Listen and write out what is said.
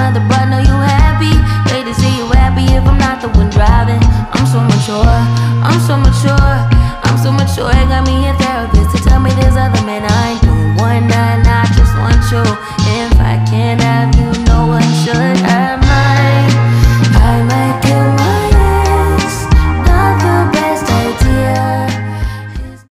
another, but know you happy. Hate to see you happy if I'm not the one driving. I'm so mature, I'm so mature.